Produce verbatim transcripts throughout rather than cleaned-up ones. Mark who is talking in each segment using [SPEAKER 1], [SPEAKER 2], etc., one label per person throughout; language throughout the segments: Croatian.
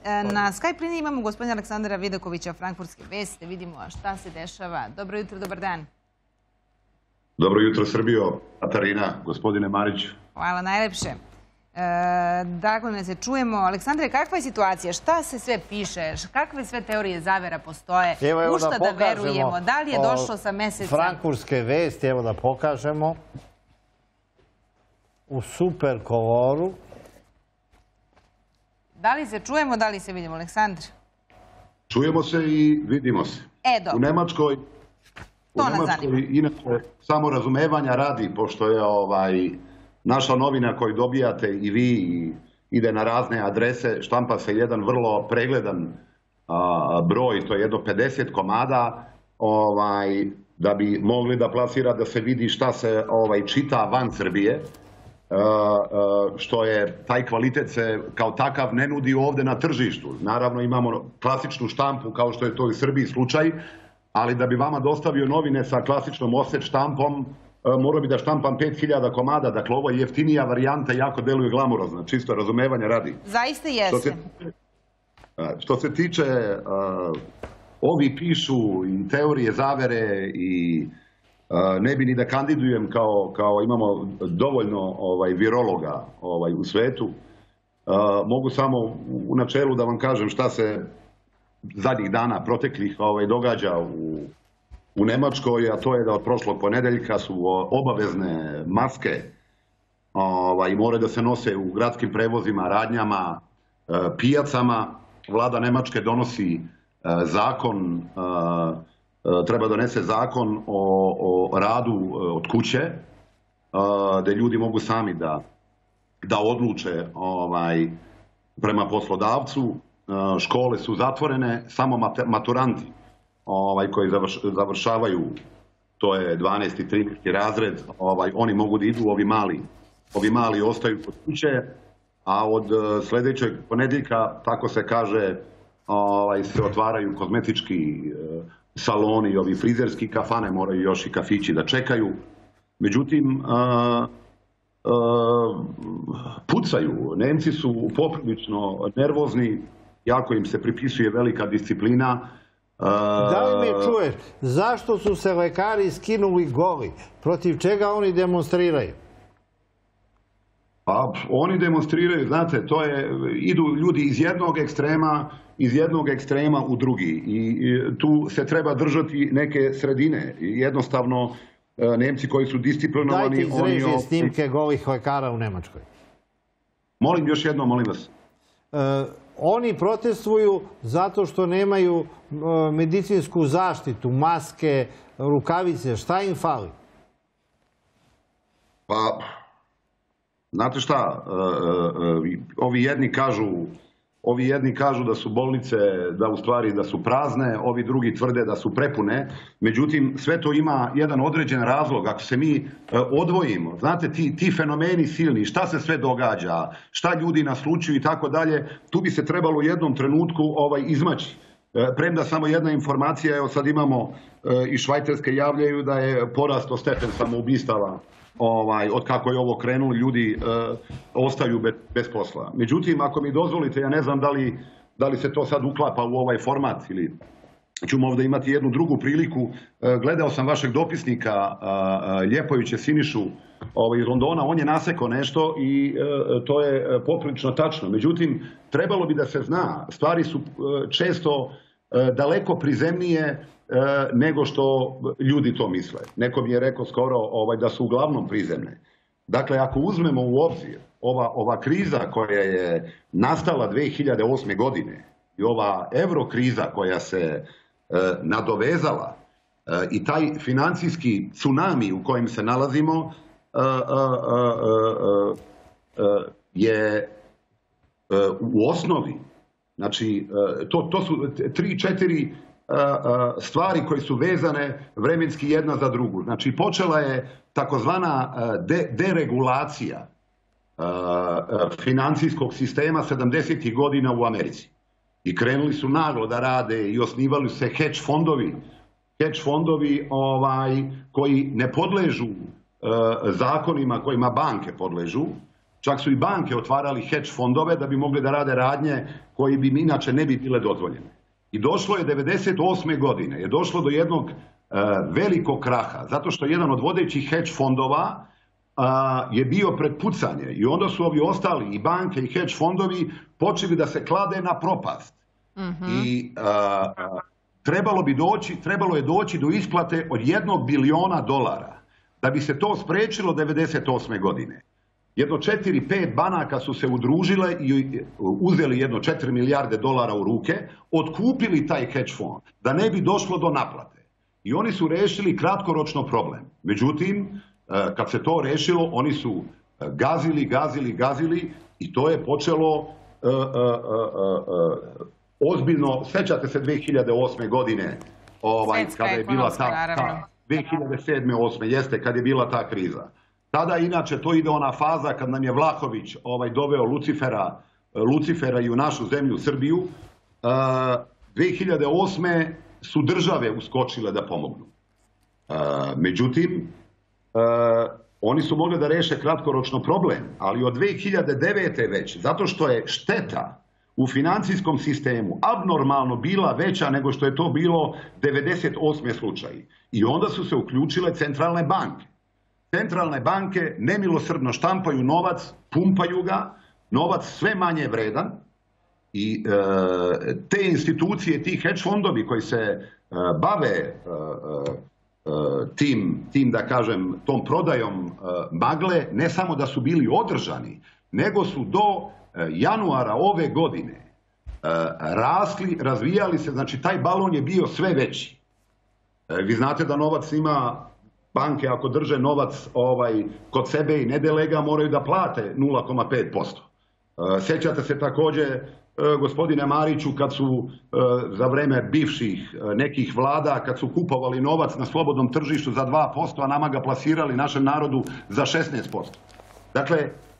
[SPEAKER 1] Na Skype liniji imamo gospodina Aleksandra Vidakovića, Frankfurtske vesti. Vidimo šta se dešava. Dobro jutro, dobar dan.
[SPEAKER 2] Dobro jutro, Srbijo. Katarina, gospodine Marić.
[SPEAKER 1] Hvala najlepše. Dakle, ne se čujemo. Aleksandre, kakva je situacija? Šta se sve piše? Kakve sve teorije zavera postoje? U šta da verujemo? Da li je došlo sa meseca?
[SPEAKER 3] Frankfurtske vesti, evo da pokažemo. U super koloru.
[SPEAKER 1] Da li se čujemo, da li se vidimo, Aleksandre?
[SPEAKER 2] Čujemo se i vidimo se.
[SPEAKER 1] E, dobro.
[SPEAKER 2] U Nemačkoj, u Nemačkoj inače, samo razumevanja radi, pošto je ovaj, naša novina koju dobijate i vi i ide na razne adrese, štampa se jedan vrlo pregledan a, broj, to je jedno pedeset komada, ovaj, da bi mogli da plasira da se vidi šta se ovaj, čita van Srbije. Uh, uh, što je, taj kvalitet se kao takav ne nudi ovde na tržištu. Naravno imamo klasičnu štampu kao što je to u Srbiji slučaj, ali da bi vama dostavio novine sa klasičnom offset štampom, uh, morao bi da štampam pet hiljada komada, dakle ovo je jeftinija varijanta, jako deluje glamurozna, čisto razumevanja radi.
[SPEAKER 1] Zaista jeste.
[SPEAKER 2] Što se, uh, što se tiče, uh, ovi pišu i teorije zavere i ne bi ni da kandidujem kao, kao imamo dovoljno ovaj, virologa ovaj, u svetu. Uh, mogu samo u načelu da vam kažem šta se zadnjih dana proteklih ovaj, događa u, u Nemačkoj, a to je da od prošlog ponedeljka su obavezne maske ovaj, moraju da se nose u gradskim prevozima, radnjama, uh, pijacama. Vlada Nemačke donosi uh, zakon uh, treba donese zakon o, o radu od kuće, gde ljudi mogu sami da, da odluče ovaj, prema poslodavcu. Škole su zatvorene, samo maturanti ovaj, koji završ, završavaju, to je dvanaesti i trinaesti razred, ovaj, oni mogu da idu, ovi mali, ovi mali ostaju kod kuće, a od sljedećeg ponedeljka, tako se kaže, ovaj, se otvaraju kozmetički saloni i ovi frizerski, kafane moraju još i kafići da čekaju. Međutim, a, a, pucaju. Nemci su poprilično nervozni, jako im se pripisuje velika disciplina.
[SPEAKER 3] A... Da li me čuješ? Zašto su se lekari skinuli goli? Protiv čega oni demonstriraju?
[SPEAKER 2] Pa, oni demonstriraju, znate, to je, idu ljudi iz jednog ekstrema iz jednog ekstrema u drugi i tu se treba držati neke sredine. Jednostavno, Nemci koji su disciplinovani...
[SPEAKER 3] Dajte iz režije snimke golih lekara u Nemačkoj.
[SPEAKER 2] Molim još jedno, molim vas.
[SPEAKER 3] Oni protestuju zato što nemaju medicinsku zaštitu, maske, rukavice. Šta im fali?
[SPEAKER 2] Pa, znate šta, ovi jedni kažu Ovi jedni kažu da su bolnice, da u stvari da su prazne, ovi drugi tvrde da su prepune. Međutim, sve to ima jedan određen razlog. Ako se mi odvojimo, znate, ti, ti fenomeni silni, šta se sve događa, šta ljudi naslučuju i tako dalje, tu bi se trebalo u jednom trenutku ovaj, izmaći. Premda samo jedna informacija, evo sad imamo i Švajcarske javljaju da je porastao stepen samoubistava. Ovaj, od kako je ovo krenulo, ljudi uh, ostaju bez, bez posla. Međutim, ako mi dozvolite, ja ne znam da li, da li se to sad uklapa u ovaj format ili ćemo ovdje imati jednu drugu priliku. Uh, gledao sam vašeg dopisnika uh, Ljepovića Sinišu ovaj, iz Londona, on je nasekao nešto i uh, to je poprilično tačno. Međutim, trebalo bi da se zna, stvari su uh, često uh, daleko prizemnije nego što ljudi to misle. Neko mi je rekao skoro ovaj, da su uglavnom prizemne. Dakle, ako uzmemo u obzir ova, ova kriza koja je nastala dve hiljade osme. godine i ova evrokriza koja se e, nadovezala e, i taj financijski tsunami u kojem se nalazimo e, e, e, e, je e, u osnovi, znači, e, to, to su tri, četiri stvari koje su vezane vremenski jedna za drugu. Znači, počela je takozvana de, deregulacija financijskog sistema sedamdesetih godina u Americi. I krenuli su naglo da rade i osnivali se hedge fondovi, hedge fondovi ovaj, koji ne podležu zakonima kojima banke podležu, Čak su i banke otvarali hedge fondove da bi mogli da rade radnje koji bi inače ne bi bile dozvoljene. I došlo je devedeset osme godine, je došlo do jednog velikog kraha, zato što jedan od vodećih hedge fondova je bio pred pucanje i onda su ovi ostali i banke i hedge fondovi počeli da se klade na propast. I trebalo bi doći, trebalo je doći do isplate od jednog biliona dolara. Da bi se to sprečilo devedeset osme godine. Jedno četiri, pet banaka su se udružile i uzeli jedno četiri milijarde dolara u ruke, otkupili taj hedge fond, da ne bi došlo do naplate. I oni su rešili kratkoročno problem. Međutim, kad se to rešilo, oni su gazili, gazili, gazili i to je počelo ozbiljno. Sećate se dve hiljade osme godine, kada je bila ta... dve hiljade sedme osme jeste kad je bila ta kriza. Tada, inače, to ide ona faza kad nam je Vlahović doveo Lucifera, Lucifera i u našu zemlju, Srbiju. dve hiljade osme su države uskočile da pomognu. Međutim, oni su mogli da reše kratkoročno problem, ali od dve hiljade devete već, zato što je šteta u financijskom sistemu abnormalno bila veća nego što je to bilo devedeset osme slučaj. I onda su se uključile centralne banke. Centralne banke nemilosrdno štampaju novac, pumpaju ga, novac sve manje vredan i te institucije, ti hedge fondovi koji se bave tim, da kažem, tom prodajom magle, ne samo da su bili održani, nego su do januara ove godine rasli, razvijali se, znači taj balon je bio sve veći. Vi znate da novac ima, banke ako drže novac kod sebe i ne delega moraju da plate nula zarez pet posto. Sećate se takođe, gospodine Mariću, kad su za vreme bivših nekih vlada, kad su kupovali novac na slobodnom tržištu za dva posto, a nama ga plasirali našem narodu za šesnaest posto. Dakle,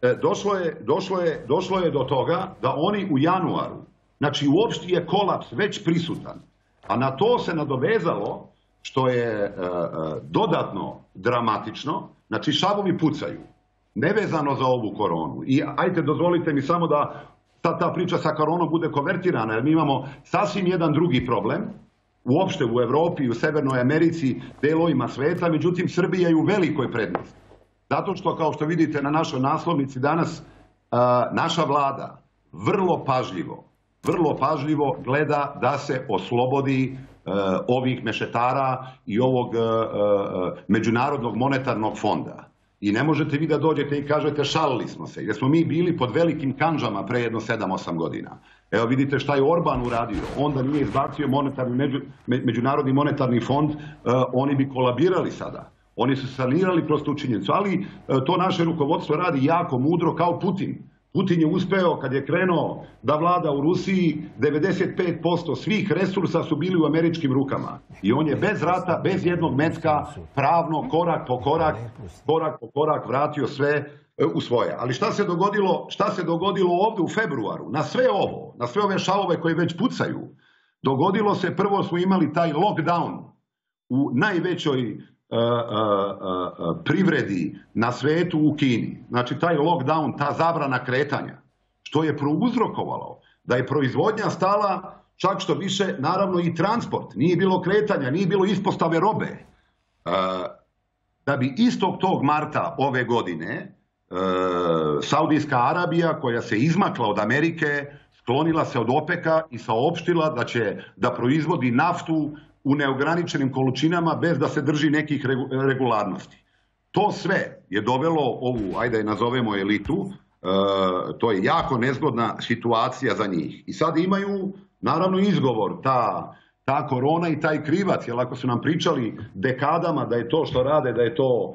[SPEAKER 2] došlo je do toga da oni u januaru, znači uopšte je kolaps već prisutan, a na to se nadovezalo, što je dodatno dramatično, znači šavovi pucaju, nevezano za ovu koronu. I ajte, dozvolite mi samo da ta priča sa koronom bude konvertirana, jer mi imamo sasvim jedan drugi problem, uopšte u Evropi i u Severnoj Americi, delovima sveta, međutim Srbija je u velikoj prednosti. Zato što, kao što vidite na našoj naslovnici danas, naša vlada vrlo pažljivo, vrlo pažljivo gleda da se oslobodi ovih mešetara i ovog Međunarodnog monetarnog fonda. I ne možete vi da dođete i kažete šalili smo se, jer smo mi bili pod velikim kanđama pre jedno sedam osam godina. Evo vidite šta je Orban uradio, onda nije izbacio Međunarodni monetarni fond, oni bi kolabirali sada. Oni su sanirali kroz tu činjenicu, ali to naše rukovodstvo radi jako mudro kao Putin. Putin je uspeo, kad je krenuo da vlada u Rusiji, devedeset pet posto svih resursa su bili u američkim rukama. I on je bez rata, bez jednog metka, pravno, korak po korak, korak po korak vratio sve u svoje. Ali šta se dogodilo, šta se dogodilo ovde u februaru? Na sve ovo, na sve ove šalove koje već pucaju, dogodilo se, prvo smo imali taj lockdown u najvećoj privredi na svetu u Kini. Znači taj lockdown, ta zabrana kretanja, što je prouzrokovalo da je proizvodnja stala, čak što više, naravno i transport. Nije bilo kretanja, nije bilo ispostave robe. Da bi istog tog marta ove godine Saudijska Arabija, koja se izmakla od Amerike, sklonila se od OPEC-a i saopštila da će da proizvodi naftu u neograničenim količinama bez da se drži nekih regularnosti. To sve je dovelo ovu, ajde je nazovemo elitu, to je jako nezgodna situacija za njih. I sad imaju, naravno, izgovor, ta korona i taj krivac, jer ako su nam pričali dekadama da je to što rade, da je to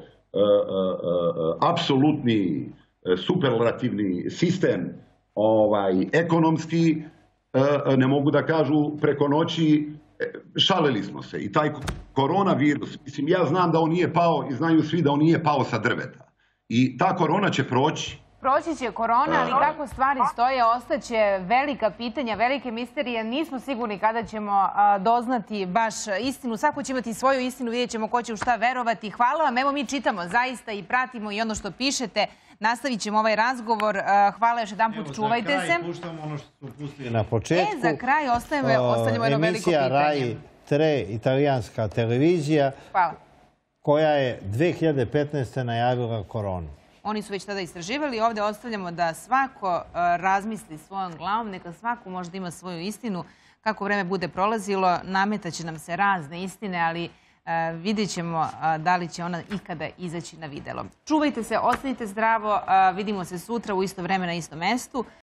[SPEAKER 2] apsolutni superlativni sistem ekonomski, ne mogu da kažu preko noći, šalili smo se. I taj koronavirus, mislim, ja znam da on nije pao i znaju svi da on nije pao sa drveta. I ta korona će proći.
[SPEAKER 1] Proći će korona, ali kako stvari stoje, ostaće velika pitanja, velike misterije. Nismo sigurni kada ćemo doznati baš istinu. Svako će imati svoju istinu, vidjet ćemo ko će u šta verovati. Hvala vam, evo mi čitamo zaista i pratimo i ono što pišete. nastavit ćemo ovaj razgovor. Hvala još jedan put, čuvajte se.
[SPEAKER 3] Evo, za kraj puštamo ono što smo pustili na početku.
[SPEAKER 1] E, za kraj ostavimo jedno veliko
[SPEAKER 3] emisija
[SPEAKER 1] pitanje.
[SPEAKER 3] Rai tre, italijanska televizija,
[SPEAKER 1] Hvala.
[SPEAKER 3] koja je dve hiljade petnaeste. najavila koronu.
[SPEAKER 1] Oni su već tada istraživali. Ovdje ostavljamo da svako razmisli svojom glavom, neka svako možda ima svoju istinu. Kako vreme bude prolazilo, nametaće nam se razne istine, ali vidjet ćemo da li će ona ikada izaći na videlo. Čuvajte se, ostanite zdravo, vidimo se sutra u isto vreme na istom mestu.